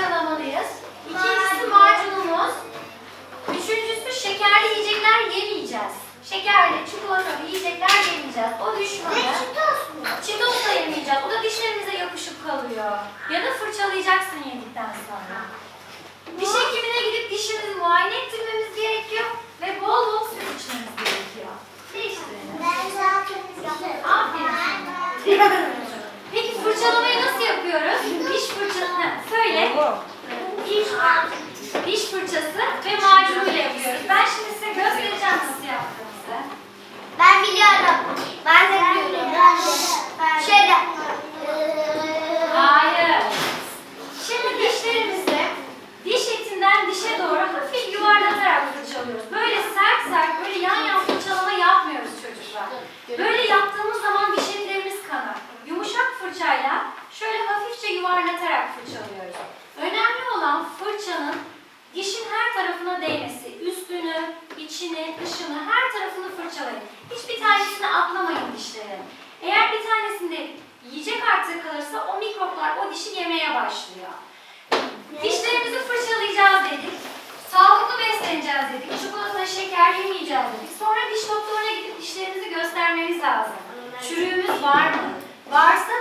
fırçalamalıyız. İkincisi macunumuz. Üçüncüsü şekerli yiyecekler yemeyeceğiz. Şekerli, çikolatalı yiyecekler yemeyeceğiz. O düşmanı. Çitos da yemeyeceğiz. O da dişlerimize yapışıp kalıyor. Ya da fırçalayacaksın yedikten sonra. Diş hekimine gidip dişimizi muayene ettirmemiz gerekiyor ve bol bol süt içmemiz gerekiyor. Değiştirelim. Aferin. Peki fırçalamayı nasıl yapıyoruz? Diş fırçası. Söyle. Diş fırçası ve macunuyla yapıyoruz. Ben şimdi size göstereceğim nasıl yaptığımızı. Ben biliyorum. Ben de biliyorum. Şöyle. Hayır. Şimdi dişlerimizi diş etinden dişe doğru hafif yuvarlatarak fırçalıyoruz. Böyle sert sert, böyle yan yan fırçalama yapmıyoruz çocuklar. Böyle yaptığımız zaman diş etlerimiz kanar. Yumuşak fırçayla şöyle hafifçe yuvarlatarak fırçalıyoruz. Önemli olan fırçanın dişin her tarafına değmesi. Üstünü, içini, dışını, her tarafını fırçalayın. Hiçbir tanesini atlamayın dişlerin. Eğer bir tanesinde yiyecek artığı kalırsa o mikroplar o dişi yemeye başlıyor. Dişlerimizi fırçalayacağız dedik. Sağlıklı besleneceğiz dedik. Çikolata, şeker yemeyeceğiz dedik. Sonra diş doktoruna gidip dişlerimizi göstermemiz lazım. Çürüğümüz var mı? Varsa